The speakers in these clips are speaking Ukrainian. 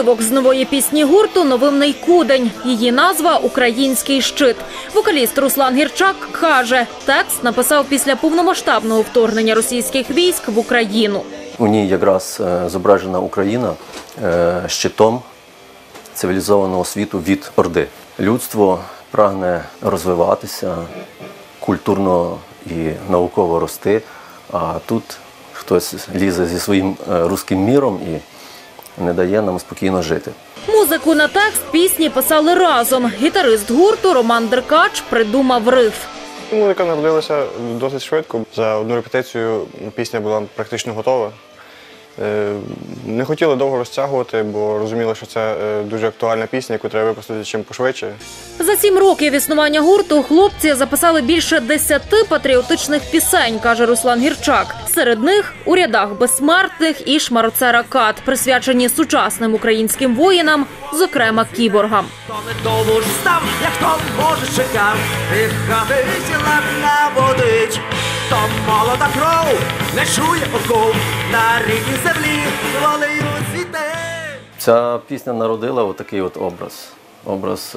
Уривок з нової пісні гурту «Новинний кудень». Її назва «Український щит». Вокаліст Руслан Гірчак каже, текст написав після повномасштабного вторгнення російських військ в Україну. У ній якраз зображена Україна щитом цивілізованого світу від Орди. Людство прагне розвиватися, культурно і науково рости, а тут хтось лізе зі своїм руським міром і не дає нам спокійно жити. Музику на текст пісні писали разом. Гітарист гурту Роман Деркач придумав риф. Музика народилася досить швидко. За одну репетицію пісня була практично готова. Не хотіли довго розтягувати, бо розуміли, що це дуже актуальна пісня, яку треба випустити чим пошвидше. За 7 років існування гурту хлопці записали більше 10 патріотичних пісень, каже Руслан Гірчак. Серед них «У рядах безсмертних» і «Шмароцера Кат», присвячені сучасним українським воїнам, зокрема кіборгам. Хто не довго ж став, як хто може чекав, і хати сіла наводить. То молода кров не чує оков, на рідній землі волею цвіте. Ця пісня народила отакий от образ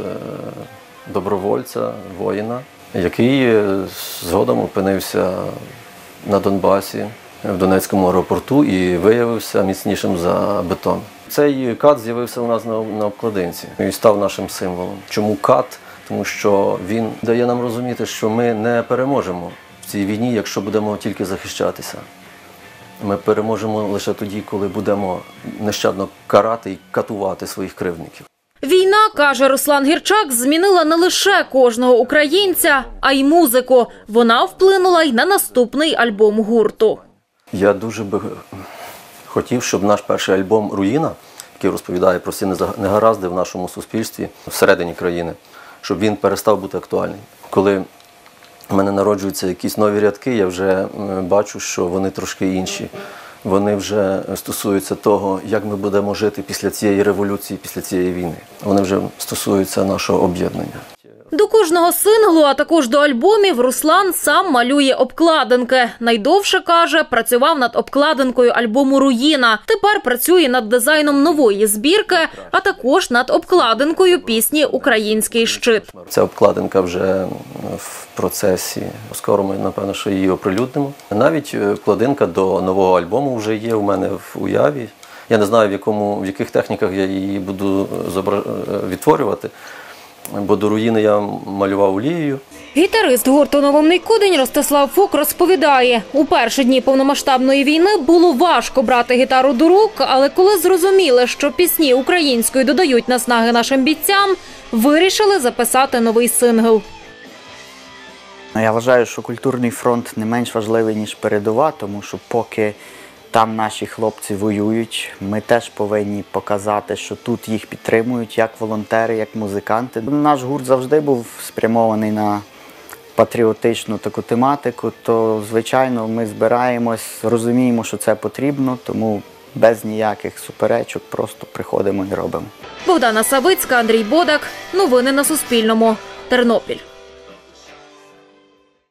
добровольця, воїна, який згодом опинився на Донбасі, в Донецькому аеропорту і виявився міцнішим за бетон. Цей кат з'явився у нас на обкладинці і став нашим символом. Чому кат? Тому що він дає нам розуміти, що ми не переможемо в цій війні, якщо будемо тільки захищатися. Ми переможемо лише тоді, коли будемо нещадно карати і катувати своїх кривдників. Війна, каже Руслан Гірчак, змінила не лише кожного українця, а й музику. Вона вплинула й на наступний альбом гурту. Я дуже би хотів, щоб наш перший альбом «Руїна», який розповідає про всі негаразди в нашому суспільстві, всередині країни, щоб він перестав бути актуальним. Коли в мене народжуються якісь нові рядки, я вже бачу, що вони трошки інші. Вони вже стосуються того, як ми будемо жити після цієї революції, після цієї війни. Вони вже стосуються нашого об'єднання. До кожного синглу, а також до альбомів, Руслан сам малює обкладинки. Найдовше, каже, працював над обкладинкою альбому «Руїна». Тепер працює над дизайном нової збірки, а також над обкладинкою пісні «Український щит». Ця обкладинка вже в процесі. Скоро ми, напевно, що її оприлюднимо. Навіть обкладинка до нового альбому вже є у мене в уяві. Я не знаю, в яких техніках я її буду відтворювати. Бо до «Руїни» я малював олією. Гітарист гурту «Новинний кудень» Ростислав Фок розповідає, у перші дні повномасштабної війни було важко брати гітару до рук, але коли зрозуміли, що пісні українською додають наснаги нашим бійцям, вирішили записати новий сингл. Я вважаю, що культурний фронт не менш важливий, ніж передова, тому що поки там наші хлопці воюють, ми теж повинні показати, що тут їх підтримують як волонтери, як музиканти. Наш гурт завжди був спрямований на патріотичну таку тематику, то, звичайно, ми збираємось, розуміємо, що це потрібно, тому без ніяких суперечок просто приходимо і робимо. Богдана Савицька, Андрій Бодак. Новини на Суспільному. Тернопіль.